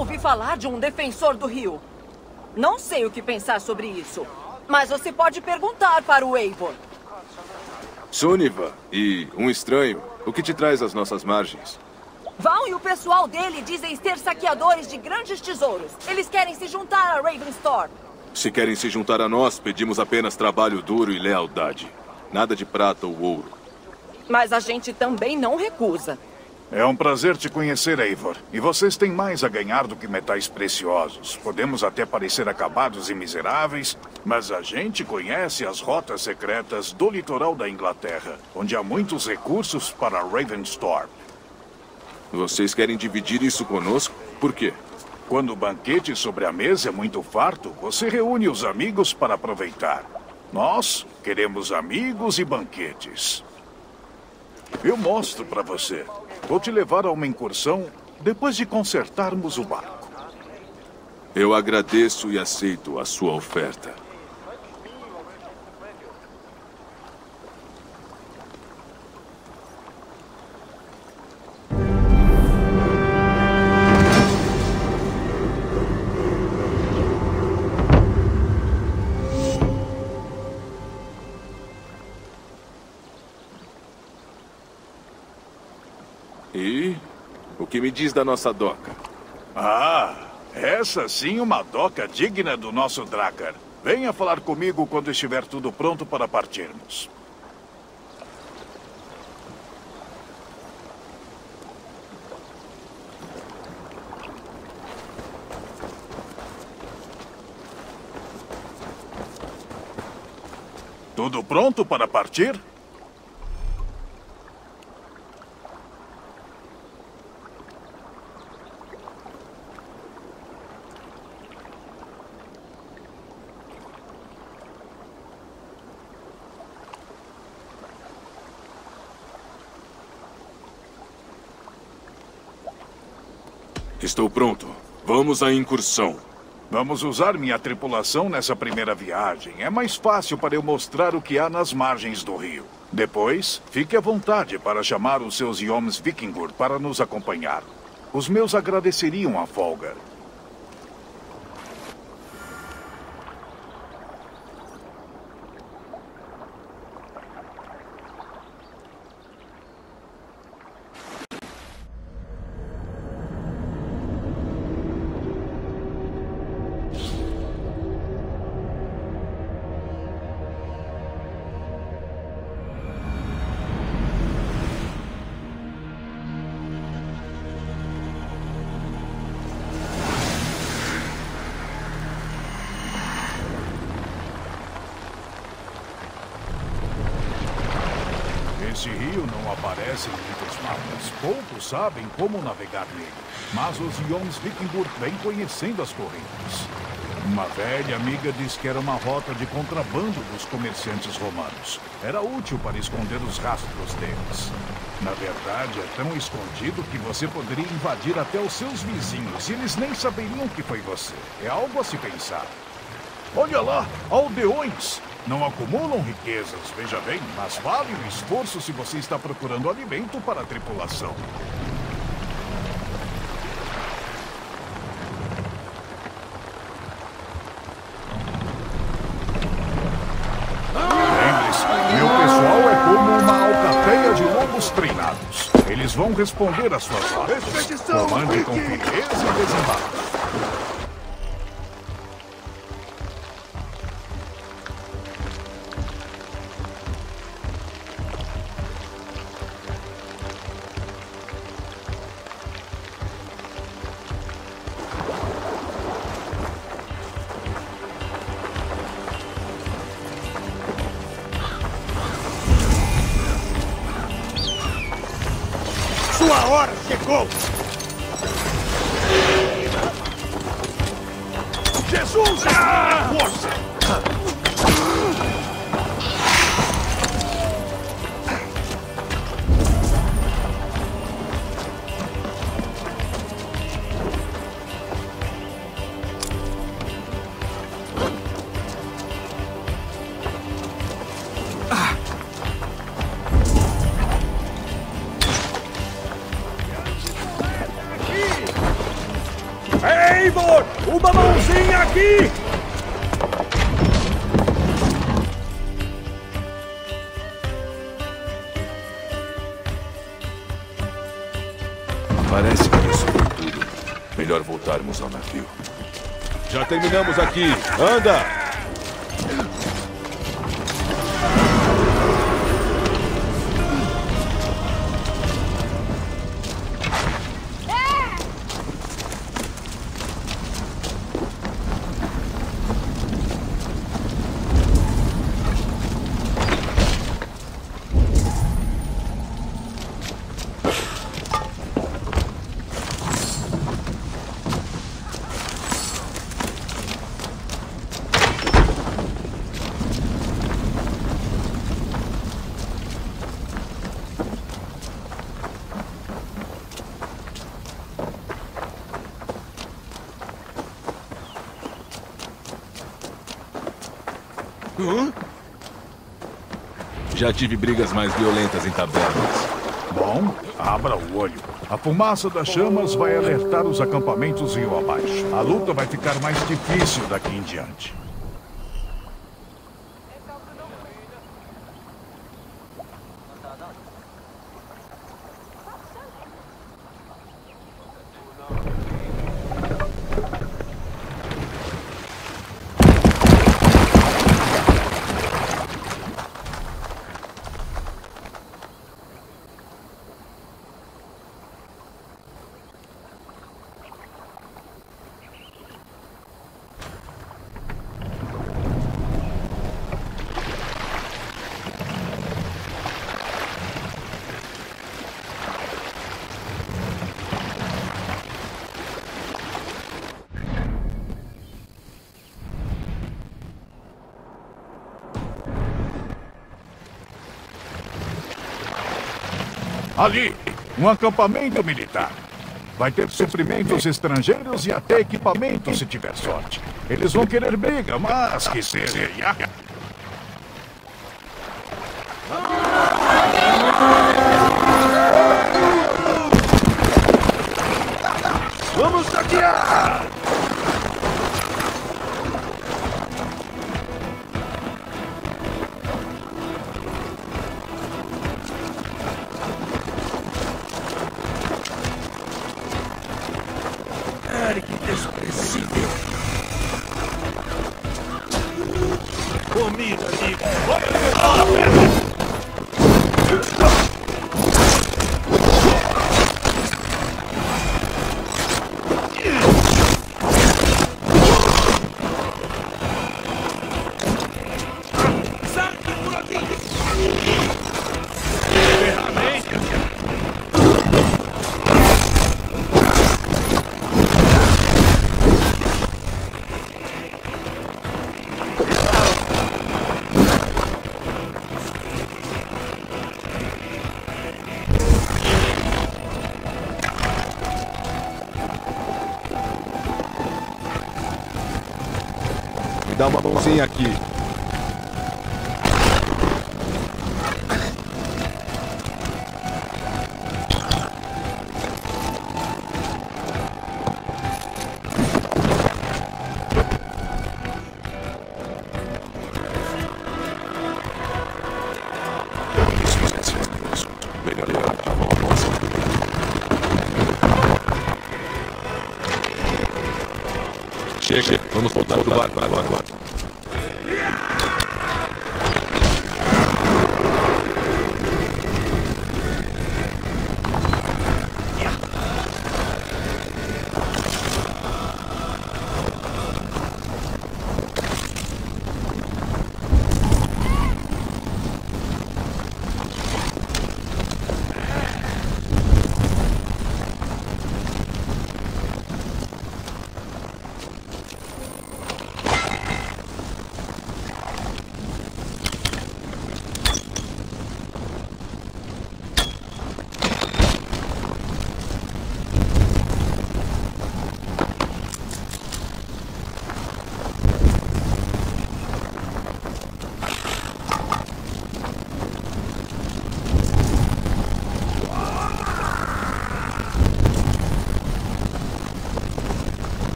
ouvi falar de um defensor do rio. Não sei o que pensar sobre isso, mas você pode perguntar para o Eivor. Sunniva e um estranho, o que te traz às nossas margens? Vão e o pessoal dele dizem ser saqueadores de grandes tesouros. Eles querem se juntar a Ravenstorm. Se querem se juntar a nós, pedimos apenas trabalho duro e lealdade. Nada de prata ou ouro. Mas a gente também não recusa. É um prazer te conhecer, Eivor. E vocês têm mais a ganhar do que metais preciosos. Podemos até parecer acabados e miseráveis, mas a gente conhece as rotas secretas do litoral da Inglaterra, onde há muitos recursos para Ravenstorm. Vocês querem dividir isso conosco? Por quê? Quando o banquete sobre a mesa é muito farto, você reúne os amigos para aproveitar. Nós queremos amigos e banquetes. Eu mostro para você. Vou te levar a uma incursão depois de consertarmos o barco. Eu agradeço e aceito a sua oferta. E o que me diz da nossa doca? Ah, essa sim uma doca digna do nosso Drakkar. Venha falar comigo quando estiver tudo pronto para partirmos. Tudo pronto para partir? Estou pronto. Vamos à incursão. Vamos usar minha tripulação nessa primeira viagem. É mais fácil para eu mostrar o que há nas margens do rio. Depois, fique à vontade para chamar os seus Jomsvikingur para nos acompanhar. Os meus agradeceriam a folga. Esse rio não aparece em muitos mapas. Poucos sabem como navegar nele. Mas os Jomsvikingur vêm conhecendo as correntes. Uma velha amiga diz que era uma rota de contrabando dos comerciantes romanos. Era útil para esconder os rastros deles. Na verdade, é tão escondido que você poderia invadir até os seus vizinhos e eles nem saberiam que foi você. É algo a se pensar. Olha lá, aldeões! Não acumulam riquezas, veja bem, mas vale o esforço se você está procurando alimento para a tripulação. Lembre-se, meu pessoal é como uma alcateia de lobos treinados. Eles vão responder às suas ordens. Comande com firmeza e desembaraço. Sua hora chegou! Jesus é a minha força! Eivor! Uma mãozinha aqui! Parece que isso foi tudo. Melhor voltarmos ao navio. Já terminamos aqui. Anda! Já tive brigas mais violentas em tabernas. Bom, abra o olho. A fumaça das chamas vai alertar os acampamentos rio abaixo. A luta vai ficar mais difícil daqui em diante. Ali, um acampamento militar. Vai ter suprimentos estrangeiros e até equipamento se tiver sorte. Eles vão querer briga, mas que seja. Vamos saquear! Que desprezível! Comida, amigo! Saque por aqui! Ferramenta! Dá uma mãozinha aqui. Chega, vamos voltar pro barco agora.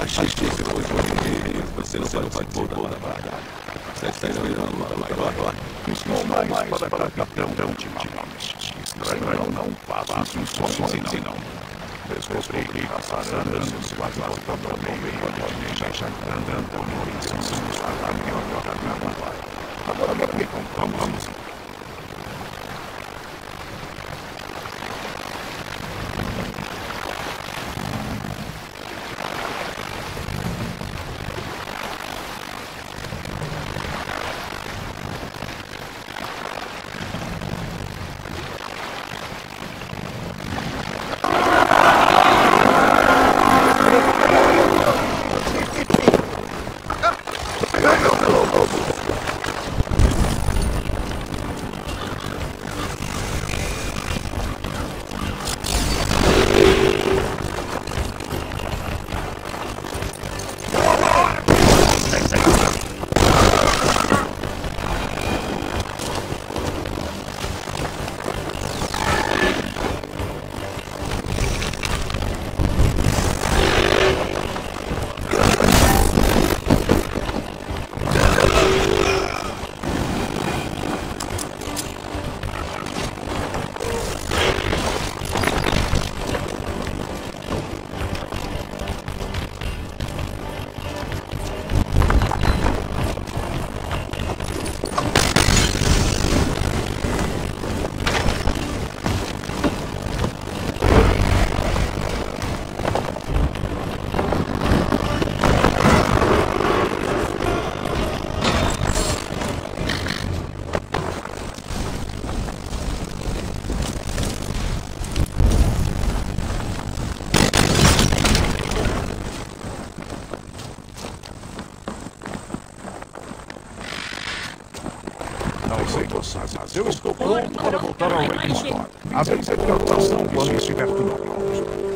Achei que você não participou da batalha. Você está esperando uma luta maior? Não mais para capitão ultimamente. Estranho não faço instruções e não. Descobri que passarão se quase botando no meio de já andando com intenção de falar melhor da minha pai. Agora me contamos. Eu estou pronto para voltar ao Ravenstone. Às vezes é preocupação quando estiver tudo pronto.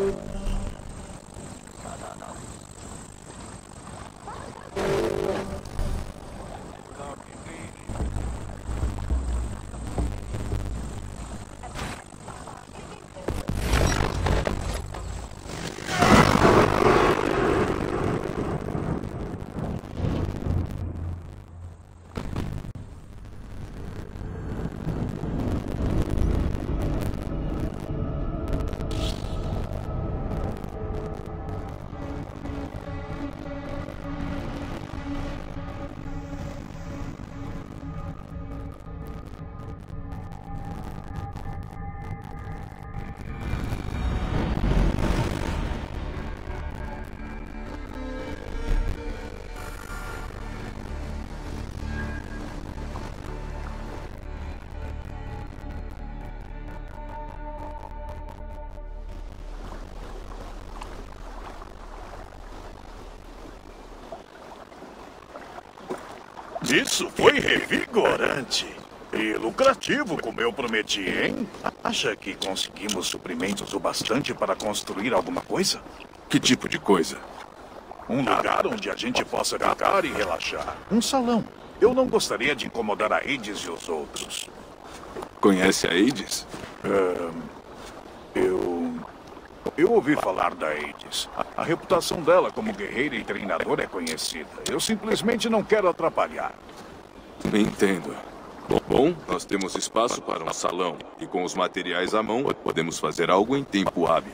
Isso foi revigorante. E lucrativo, como eu prometi, hein? Acha que conseguimos suprimentos o bastante para construir alguma coisa? Que tipo de coisa? Um lugar onde a gente possa ficar e relaxar. Um salão. Eu não gostaria de incomodar a Hades e os outros. Conhece a Hades? Eu ouvi falar da Hades. A reputação dela como guerreira e treinadora é conhecida. Eu simplesmente não quero atrapalhar. Entendo. Bom, nós temos espaço para um salão. E com os materiais à mão, podemos fazer algo em tempo hábil.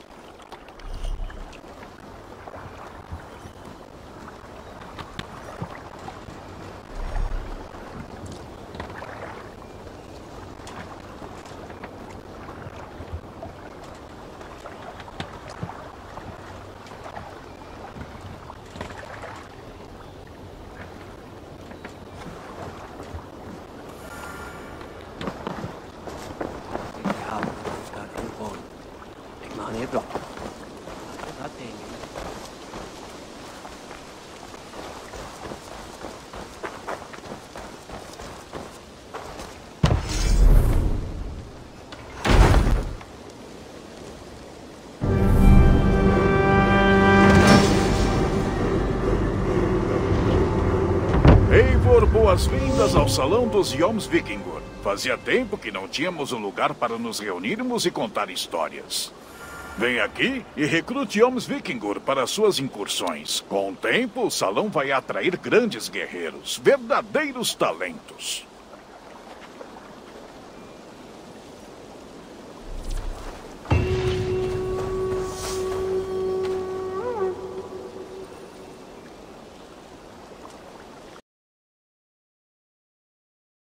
Boas-vindas ao Salão dos Jomsvikingur. Fazia tempo que não tínhamos um lugar para nos reunirmos e contar histórias. Vem aqui e recrute Jomsvikingur para suas incursões. Com o tempo, o salão vai atrair grandes guerreiros, verdadeiros talentos.